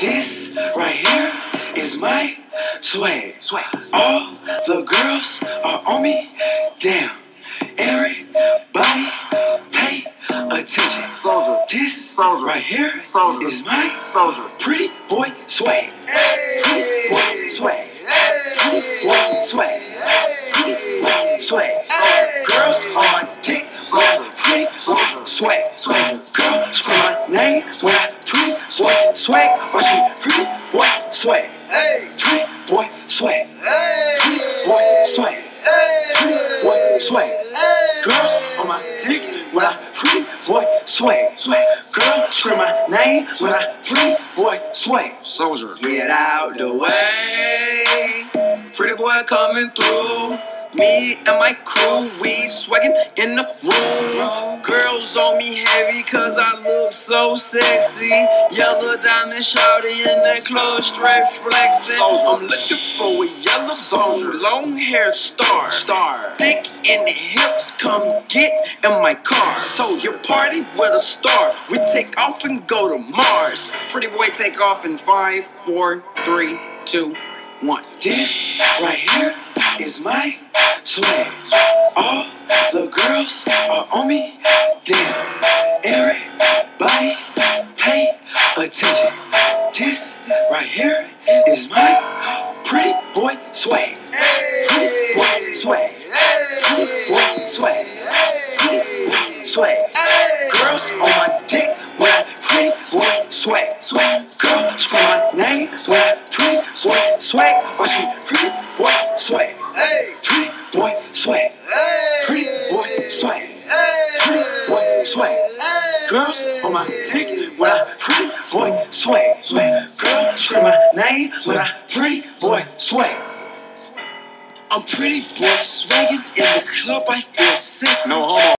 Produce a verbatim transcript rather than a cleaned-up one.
This right here is my swag. Swag. All the girls are on me. Damn. Everybody pay attention. Soldier. This Soldier. right here Soldier. is my Soldier. pretty boy swag. Hey. Pretty boy swag. Hey. Pretty boy swag. Pretty boy swag. Hey. Girls on my dick. Soldier. Pretty boy swag. Swag. Girl, scream my name when I pretty boy swag. Watch me pretty boy swag. Hey. Pretty boy swag. Hey. Pretty boy swag. Hey. Pretty boy swag. Hey. Girls on my dick when I pretty boy swag. Swag. Girl, scream my name when I pretty boy swag. Soldier. Get out the way. Pretty boy coming through. Me and my crew, we swaggin' in the room. Girls on me heavy cause I look so sexy. Yellow diamond shawty in the club, straight flexing. I'm looking for a yellow bone, long hair star. Star. Thick in the hips, come get in my car. So you party with a star, we take off and go to Mars. Pretty boy take off in five, four, three, two, one. This right here is my swag. All the girls are on me. Damn. Everybody pay attention. This right here is my pretty boy swag. Pretty boy swag. Pretty boy swag. Pretty boy swag. Girls on my dick when I pretty boy swag. Swag. Girl, scream my name when I pretty boy swag. Watch me pretty boy swag. Hey. Pretty boy swag. Hey. Pretty boy swag. Hey. Pretty boy swag. Girls on my dick when I pretty boy swag. Swag. Girl, scream my name when I pretty boy swag. I'm pretty boy swaggin' in the club. I feel sexy. No homo.